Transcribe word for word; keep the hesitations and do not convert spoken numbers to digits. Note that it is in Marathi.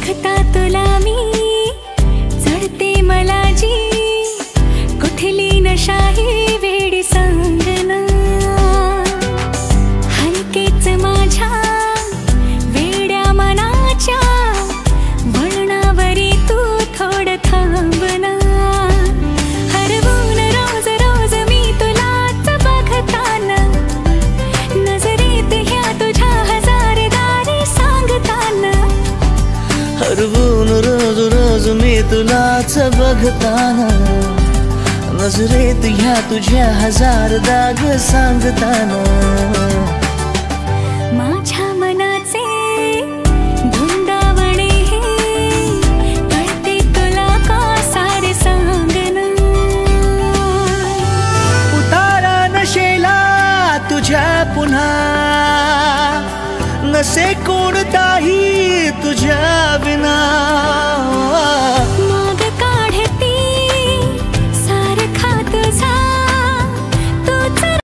बघता तुला मी चढते मला जी कुठली नशाही वेडी संगना हलकेच माझ्या वेड्या मनाच्या वळणावरी तू थोडं थांबना हरवून रोज रोज मी तुलाच बघताना नजरेत ह्या तुझ्या हजार दारी सांगताना हरवून रोज रोज मी तुलाच बघताना नजरेत ह्या तुझ्या हजार दाग सांगताना